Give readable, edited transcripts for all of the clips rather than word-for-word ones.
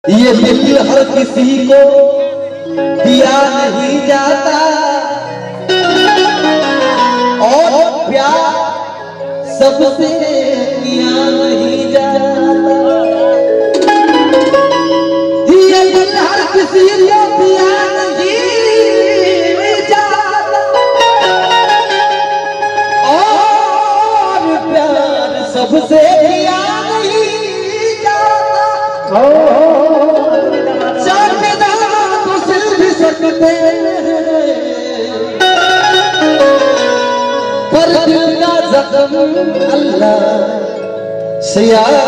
ये दिल हर किसी को दिया नहीं जाता और प्यार सबसे किया नहीं जाता। ये दिल हर किसी को दिया नहीं जाता और प्यार सबसे किया नहीं जाता। पर दिल का जख्म अल्लाह से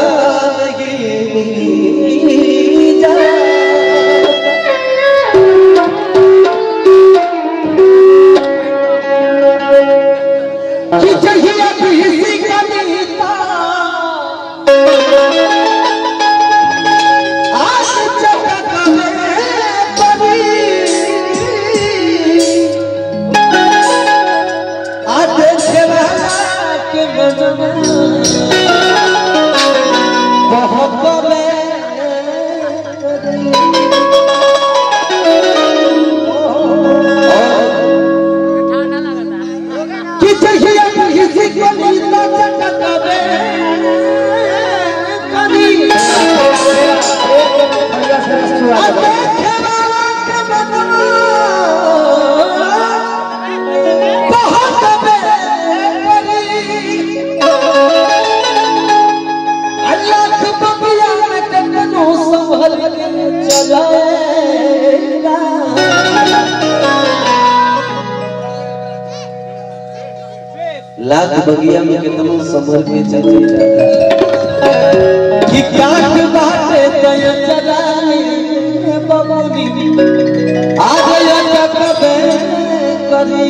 लाख बगिया में कितना संभल के चले जाता कि काट बाटे तय चलाए बबुनी आ गया कबे करी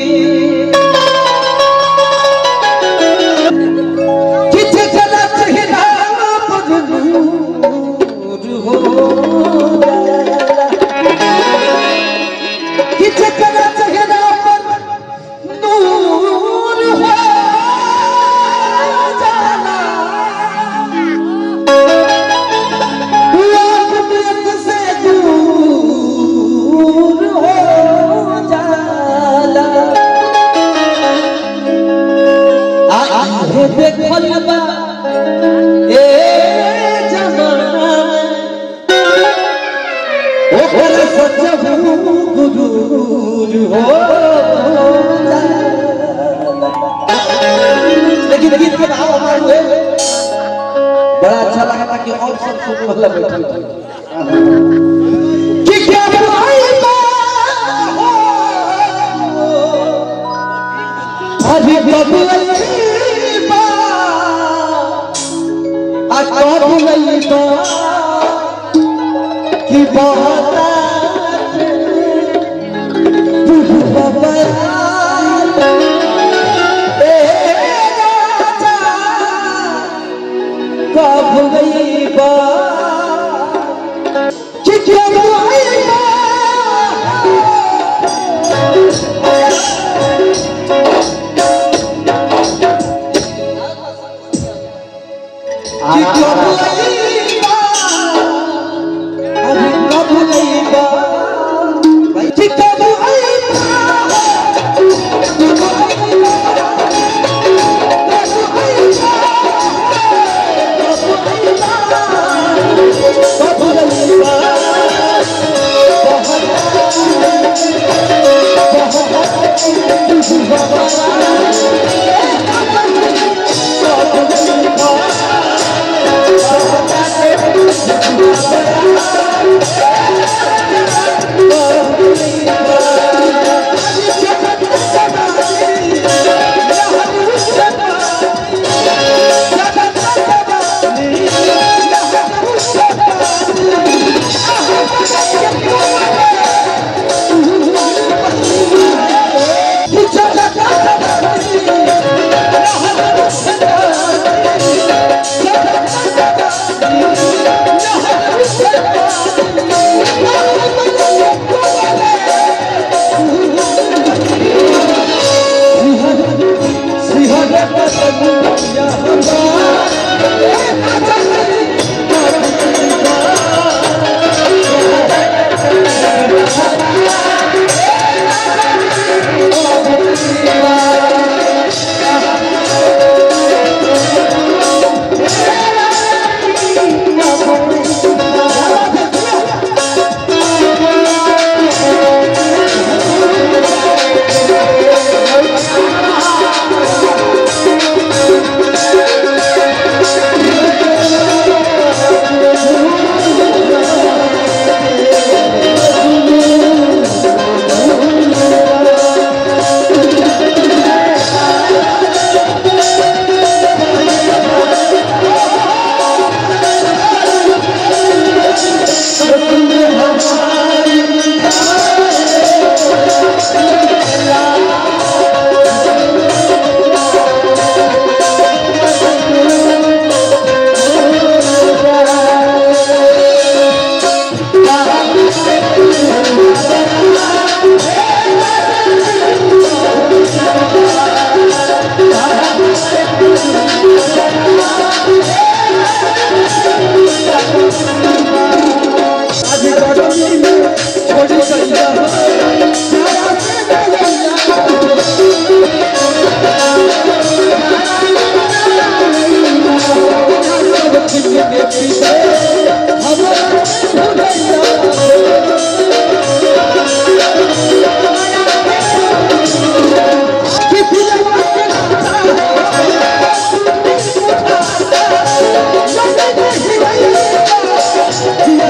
किछ चला चहिना बदनूर हो किछ चला चहिना लेकिन गीत के भाव हमारे हुए बड़ा अच्छा लगा था कि और सब सुनने वाला बैठा कि क्या अभी बाबू की बात कब गई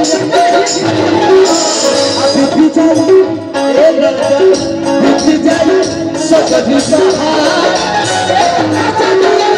अभी भी जाए ए रंजन भी जाए सच भी सहा